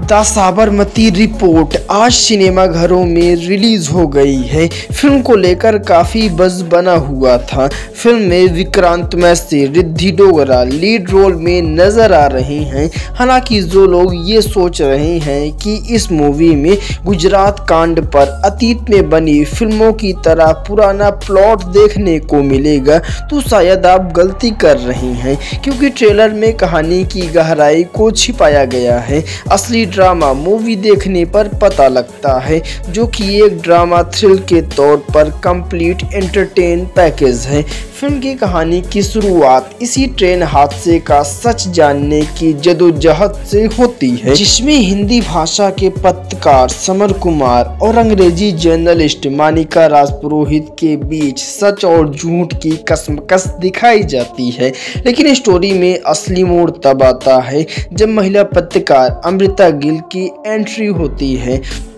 The Sabarmati report आज सिनेमाघरों में रिलीज हो गई है। फिल्म को लेकर काफ़ी बज़ बना हुआ था। फिल्म में विक्रांत मैसी, रिद्धि डोगरा लीड रोल में नज़र आ रही हैं। हालांकि जो लोग ये सोच रहे हैं कि इस मूवी में गुजरात कांड पर अतीत में बनी फिल्मों की तरह पुराना प्लॉट देखने को मिलेगा, तो शायद आप गलती कर रहे हैं, क्योंकि ट्रेलर में कहानी की गहराई को छिपाया गया है। असली ड्रामा मूवी देखने पर पता लगता है, जो कि एक ड्रामा थ्रिल के तौर पर कंप्लीट एंटरटेन पैकेज है। फिल्म की कहानी की शुरुआत इसी ट्रेन हादसे का सच जानने की जदोजहद से होती है, जिसमें हिंदी भाषा के पत्रकार समर कुमार और अंग्रेजी जर्नलिस्ट मानिका राजपुरोहित के बीच सच और झूठ की कशमकश दिखाई जाती है। लेकिन स्टोरी में असली मोड़ तब आता है जब महिला पत्रकार अमृता गिल की एंट्री होती है।